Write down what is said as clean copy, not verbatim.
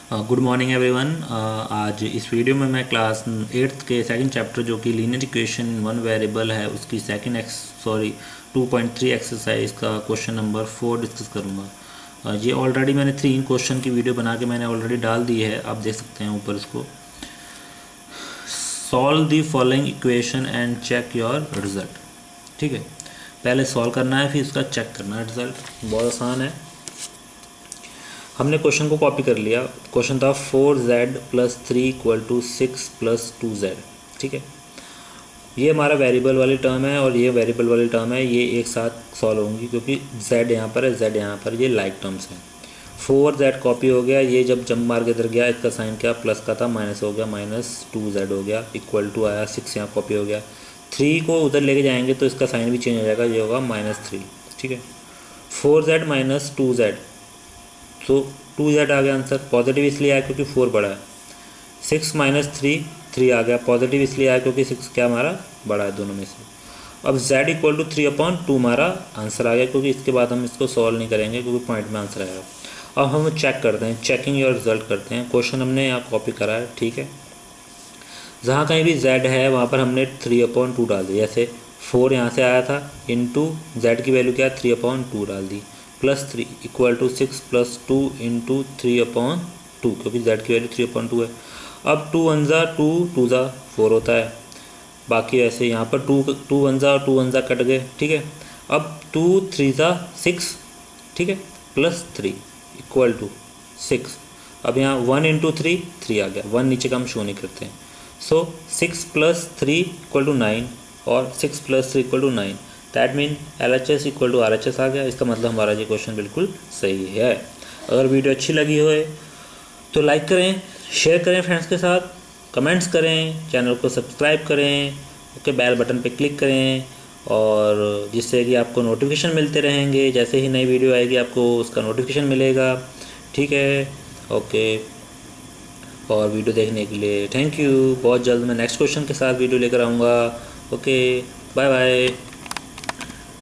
Good morning everyone. आज इस video में मैं क्लास 8th के सेकंड चैप्टर जो कि लीनियर इक्वेशन वन वेरिएबल है उसकी 2.3 एक्सरसाइज का क्वेश्चन नंबर 4 डिस्कस करूँगा। ये ऑलरेडी मैंने 3 क्वेश्चन की वीडियो बना के मैंने ऑलरेडी डाल दी है, आप देख सकते हैं ऊपर इसको। Solve the following equation and check your result. ठीक है, पहले सॉल्व करना है फिर उसका चेक करना है रिजल्ट। बहुत आसान है। हमने क्वेश्चन को कॉपी कर लिया। क्वेश्चन था 4z + 3 = 6 + 2z। ठीक है, ये हमारा वेरिएबल वाली टर्म है और ये वेरिएबल वाली टर्म है, ये एक साथ सॉल्व होंगी क्योंकि z यहाँ पर है, z यहाँ पर, ये लाइक टर्म्स हैं। 4z कॉपी हो गया, ये जब जंप मार के इधर गया इसका साइन क्या प्लस का था, माइनस हो गया, -2z हो गया, इक्वल टू आया 6 यहाँ कॉपी हो गया। 3 को उधर लेके जाएंगे तो इसका साइन भी चेंज हो जाएगा, ये होगा -3। ठीक है, 4z - 2z, तो 2z आ गया आंसर। पॉजिटिव इसलिए आया क्योंकि 4 बड़ा है। 6 - 3 आ गया, पॉजिटिव इसलिए आया क्योंकि 6 क्या हमारा बड़ा है दोनों में से। अब z = 3/2 हमारा आंसर आ गया, क्योंकि इसके बाद हम इसको सॉल्व नहीं करेंगे क्योंकि पॉइंट में आंसर आएगा। अब हम चेक करते हैं, चेकिंग योर रिजल्ट करते हैं। क्वेश्चन हमने यहाँ कॉपी करा है। ठीक है, जहाँ कहीं भी z है वहाँ पर हमने 3/2 डाल दिया। जैसे 4 यहाँ से आया था, इंटू z की वैल्यू क्या है 3/2 डाल दी, +3 = 6 + 2 × 3/2, क्योंकि z की वैल्यू 3/2 है। अब 2 1 ज़ा 2, 2 ज़ा 4 होता है। बाकी ऐसे यहाँ पर 2 1 ज़ा और 2 1 ज़ा कट गए। ठीक है, अब 2 3 ज़ा 6, ठीक है, +3 = 6। अब यहाँ 1 × 3 3 आ गया, 1 नीचे का हम शो नहीं करते हैं। सो 6 + 3 = 9 और 6 + 3 = 9। दैट मीन LHS = RHS आ गया। इसका मतलब हमारा ये क्वेश्चन बिल्कुल सही है। अगर वीडियो अच्छी लगी हो तो लाइक करें, शेयर करें फ्रेंड्स के साथ, कमेंट्स करें, चैनल को सब्सक्राइब करें, ओके, बेल बटन पे क्लिक करें, और जिससे कि आपको नोटिफिकेशन मिलते रहेंगे। जैसे ही नई वीडियो आएगी आपको उसका नोटिफिकेशन मिलेगा। ठीक है, ओके, और वीडियो देखने के लिए थैंक यू। बहुत जल्द मैं नेक्स्ट क्वेश्चन के साथ वीडियो लेकर आऊँगा। Okay, bye bye.